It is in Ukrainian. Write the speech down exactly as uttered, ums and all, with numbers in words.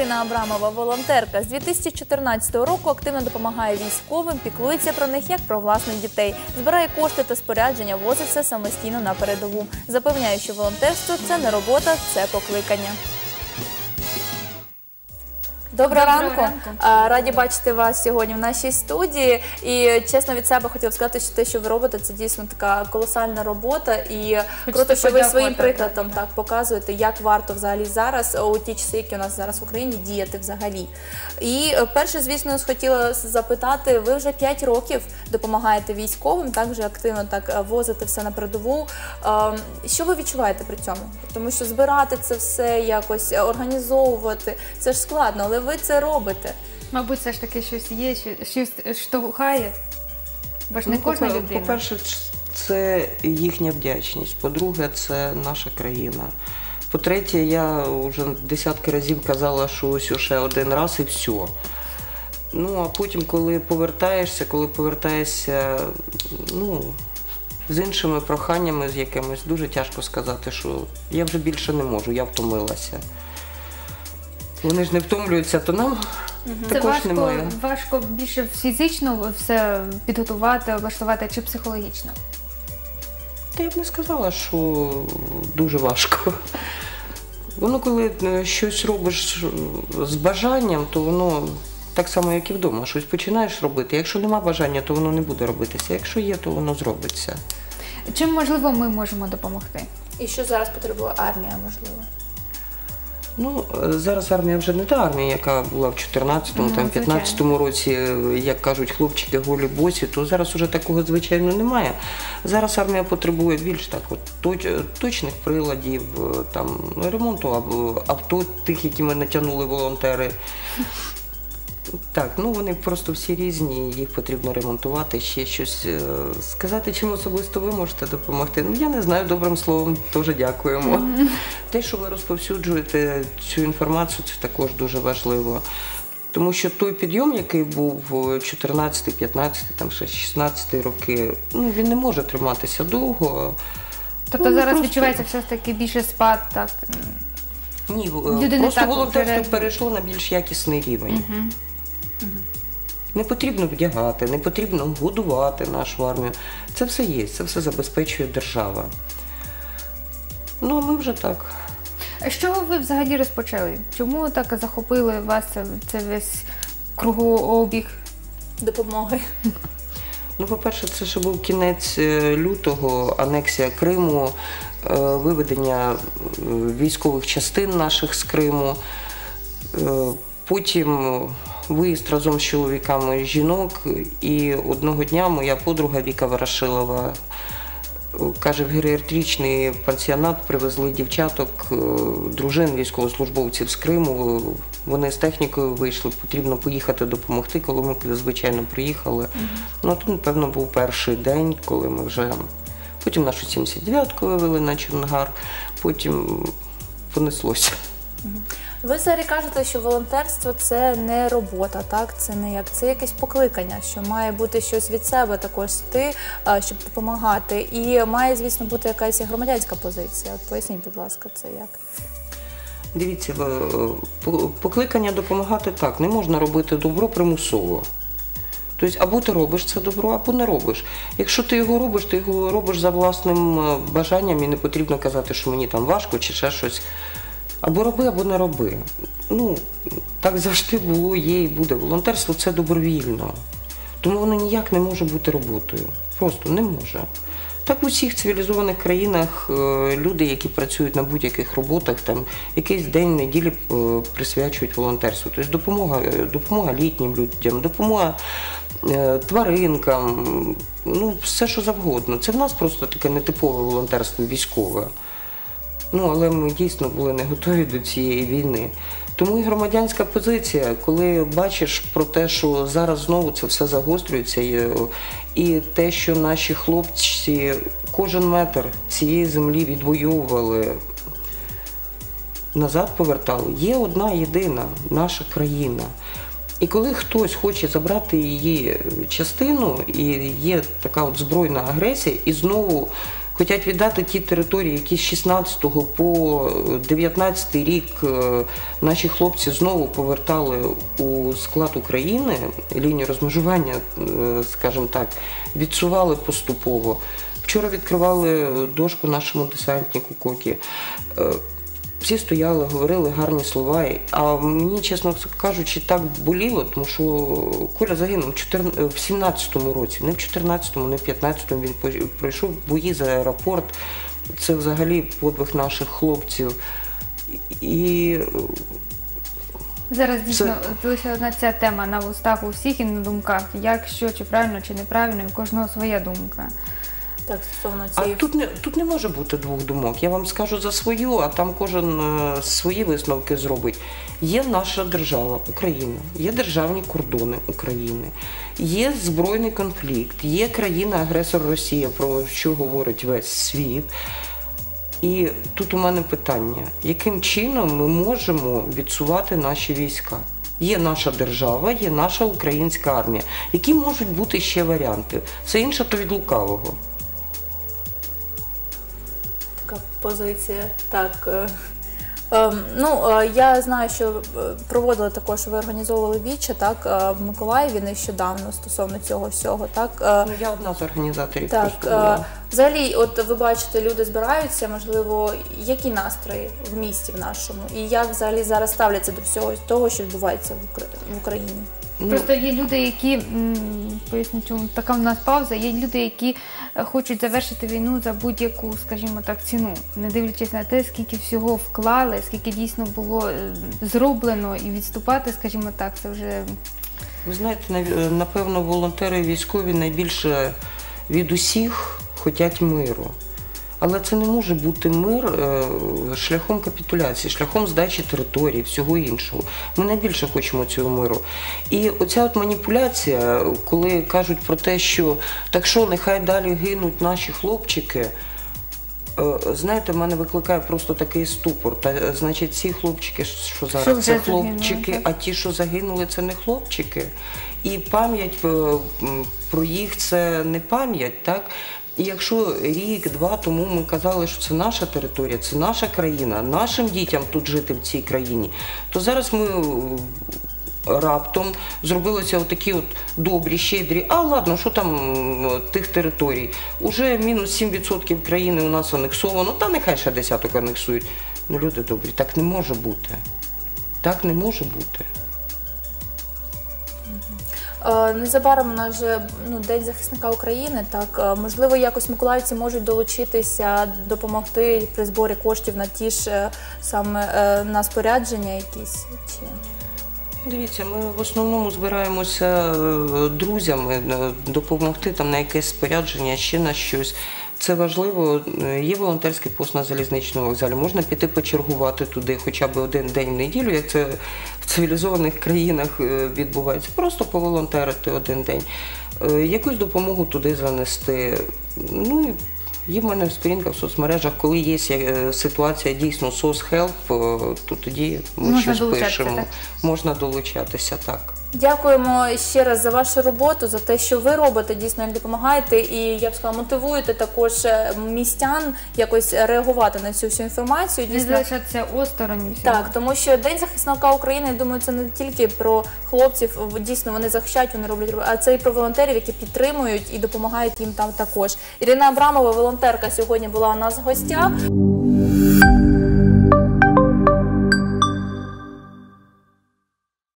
Ірина Абрамова, волонтерка. З дві тисячі чотирнадцятого року активно допомагає військовим, піклується про них як про власних дітей. Збирає кошти та спорядження, возить все самостійно на передову. Запевняє, що волонтерство – це не робота, це покликання. Доброго ранку. ранку! Раді бачити вас сьогодні в нашій студії. І чесно від себе хотіла сказати, що те, що ви робите, це дійсно така колосальна робота. І круто, що ви своїм прикладом так показуєте, як варто взагалі зараз, у ті часи, які у нас зараз в Україні, діяти взагалі. І перше, звісно, хотіла запитати, ви вже п'ять років допомагаєте військовим, так вже активно так возите все на передову. Що ви відчуваєте при цьому? Тому що збирати це все якось, організовувати, це ж складно, але ви це робите. Мабуть, все ж таки щось є, щось штовхає, бо ж не кожна людина. По-перше, це їхня вдячність. По-друге, це наша країна. По-третє, я вже десятки разів казала, що ось ще один раз і все. Ну, а потім, коли повертаєшся, коли повертаєшся, ну, з іншими проханнями, з якимось, дуже тяжко сказати, що я вже більше не можу, я втомилася. Вони ж не втомлюються, то нам угу. також важко, немає. Важко більше фізично все підготувати, облаштувати чи психологічно? Та я б не сказала, що дуже важко. Воно, коли щось робиш з бажанням, то воно так само, як і вдома. Щось починаєш робити. Якщо нема бажання, то воно не буде робитися. Якщо є, то воно зробиться. Чим, можливо, ми можемо допомогти? І що зараз потребує армія, можливо? Ну, зараз армія вже не та армія, яка була в чотирнадцятому, там, п'ятнадцятому році, як кажуть, хлопчики голі босі, то зараз вже такого, звичайно, немає. Зараз армія потребує більш так от точних приладів, там, ремонту авто, тих, які ми натягнули волонтери. Так, ну вони просто всі різні, їх потрібно ремонтувати, ще щось. Сказати, чим особисто ви можете допомогти? Ну, я не знаю, добрим словом, теж дякуємо. Mm-hmm. Те, що ви розповсюджуєте цю інформацію, це також дуже важливо. Тому що той підйом, який був чотирнадцятий, п'ятнадцятий, там ще шістнадцятий роки, ну, він не може триматися довго. Тобто ну, зараз просто відчувається все ж таки більше спад, так? Ні, люди просто волонтерство перейшло на більш якісний рівень. Mm-hmm. Не потрібно вдягати, не потрібно годувати нашу армію. Це все є, це все забезпечує держава. Ну, а ми вже так. А з чого ви взагалі розпочали? Чому так захопили вас це весь кругообіг допомоги? Ну, по-перше, це ще був кінець лютого, анексія Криму, виведення військових частин наших з Криму. Потім виїзд разом з чоловіками жінок, і одного дня моя подруга Віка Ворошилова каже, в геріатричний пансіонат привезли дівчаток, дружин військовослужбовців з Криму. Вони з технікою вийшли, потрібно поїхати допомогти, коли ми, звичайно, приїхали. Mm-hmm. Ну, то, напевно, був перший день, коли ми вже... Потім нашу сімдесят дев'ятку вивели на Чонгар, потім понеслося. Mm-hmm. Ви взагалі кажете, що волонтерство – це не робота, так? Це не як, це якесь покликання, що має бути щось від себе також ти, щоб допомагати. І має, звісно, бути якась громадянська позиція. От поясніть, будь ласка, це як? Дивіться, покликання допомагати так, не можна робити добро примусово. Тобто, або ти робиш це добро, або не робиш. Якщо ти його робиш, ти його робиш за власним бажанням і не потрібно казати, що мені там важко чи ще щось. Або роби, або не роби. Ну, так завжди було, є і буде. Волонтерство – це добровільно. Тому воно ніяк не може бути роботою. Просто не може. Так в усіх цивілізованих країнах люди, які працюють на будь-яких роботах, там якийсь день неділі присвячують волонтерству. Тобто допомога, допомога літнім людям, допомога тваринкам, ну, все що завгодно. Це в нас просто таке нетипове волонтерство військове. Ну, але ми дійсно були не готові до цієї війни. Тому і громадянська позиція, коли бачиш про те, що зараз знову це все загострюється, і те, що наші хлопці кожен метр цієї землі відвоювали, назад повертали, є одна єдина наша країна. І коли хтось хоче забрати її частину, і є така от збройна агресія, і знову Хочуть віддати ті території, які з шістнадцятого по дев'ятнадцятий рік наші хлопці знову повертали у склад України, лінію розмежування, скажімо так, відсували поступово. Вчора відкривали дошку нашому десантнику Кокі. Всі стояли, говорили гарні слова, а мені, чесно кажучи, так боліло, тому що Коля загинув в сімнадцятому році, не в чотирнадцятому, не в п'ятнадцятому, він пройшов бої за аеропорт, це взагалі подвиг наших хлопців. І зараз дійсно лише одна ця тема на устах у всіх і на думках, як, що, чи правильно, чи неправильно, і у кожного своя думка. Так, стосовно цієї... А тут не, тут не може бути двох думок. Я вам скажу за свою, а там кожен е, свої висновки зробить. Є наша держава, Україна, є державні кордони України, є збройний конфлікт, є країна-агресор Росія, про що говорить весь світ. І тут у мене питання, яким чином ми можемо відсувати наші війська? Є наша держава, є наша українська армія. Які можуть бути ще варіанти? Все інше то від лукавого. Позиція, так. Ну, я знаю, що проводили також, ви організовували віче, так, в Миколаєві нещодавно стосовно цього всього, так? Ну, я одна з організаторів. Так. Взагалі, от ви бачите, люди збираються, можливо, які настрої в місті в нашому? І як взагалі зараз ставляться до всього того, що відбувається в Україні? Просто є люди, які, поясню, чому така в нас пауза, є люди, які хочуть завершити війну за будь-яку, скажімо так, ціну, не дивлячись на те, скільки всього вклали, скільки дійсно було зроблено, і відступати, скажімо так, це вже... Ви знаєте, напевно, волонтери військові найбільше від усіх хочуть миру. Але це не може бути мир шляхом капітуляції, шляхом здачі території, всього іншого. Ми найбільше хочемо цього миру. І оця от маніпуляція, коли кажуть про те, що так що, нехай далі гинуть наші хлопчики, знаєте, в мене викликає просто такий ступор. Та, значить, ці хлопчики, що зараз, що це хлопчики, а ті, що загинули, це не хлопчики. І пам'ять про їх – це не пам'ять, так? І якщо рік-два тому ми казали, що це наша територія, це наша країна, нашим дітям тут жити в цій країні, то зараз ми раптом зробилися отакі от добрі, щедрі, а ладно, що там тих територій? Уже мінус сім відсотків країни у нас анексовано, та нехай ще десяток анексують. Ну, люди добрі, так не може бути. Так не може бути. Незабаром у нас вже ну, День захисника України, так, можливо, якось миколаївці можуть долучитися, допомогти при зборі коштів на ті ж саме на спорядження якісь? Чи... Дивіться, ми в основному збираємося друзями, допомогти там на якесь спорядження, ще на щось. Це важливо. Є волонтерський пост на залізничному вокзалі, можна піти почергувати туди хоча б один день в неділю, як це в цивілізованих країнах відбувається. Просто поволонтерити один день, якусь допомогу туди занести. Ну, і є в мене сторінка в соцмережах, коли є ситуація дійсно соцхелп, то тоді ми можна щось пишемо. Так? Можна долучатися, так. Дякуємо ще раз за вашу роботу, за те, що ви робите, дійсно як допомагаєте і, я б сказала, мотивуєте також містян якось реагувати на цю всю інформацію. Не залишатися осторонь. Так, тому що День захисника України, я думаю, це не тільки про хлопців, дійсно вони захищають, вони роблять, а це і про волонтерів, які підтримують і допомагають їм там також. Ірина Абрамова, волонтерка, сьогодні була у нас в гостях.